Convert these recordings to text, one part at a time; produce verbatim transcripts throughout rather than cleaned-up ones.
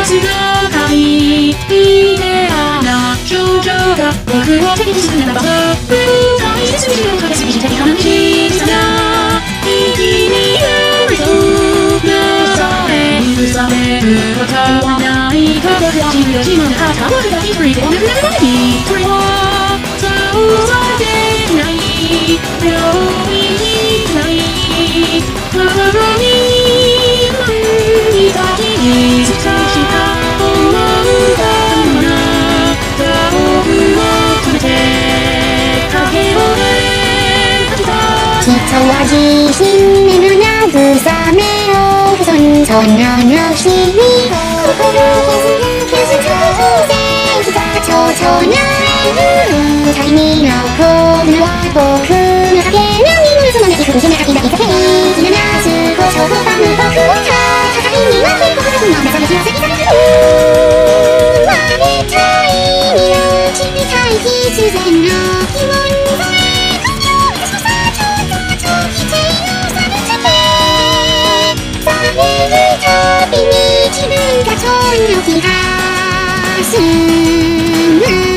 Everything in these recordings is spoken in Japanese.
す高いイデアな少女が僕を敵にするならば大切にをかけすぎて悲しさが息になると許され許されることはないか僕は君を自分で片付けた一人でおめでとうにそれは想像できない病院にない心に何だけいつかしか思うがまな遠くを止めてかけをね人は自信めの慰めをそんそんなのしみ心削る削る人生がちょうちょなれるチャイニーのコーナは僕の酒何もつまめき不気な先だけだけにななすこしょうばむ僕は高いには結構はずの目覚めきを先される生まれたい身を決めたい必然の疑問それ感情私のさちょっとちょっきてよされちゃってされるたびに自分がそんな気がする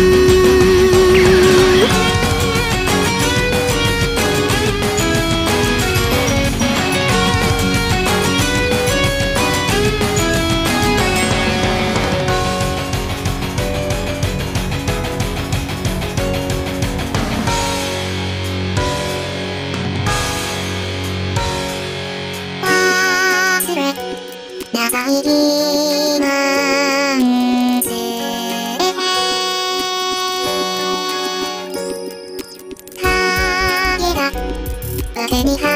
長い疑問ずれ影が僕に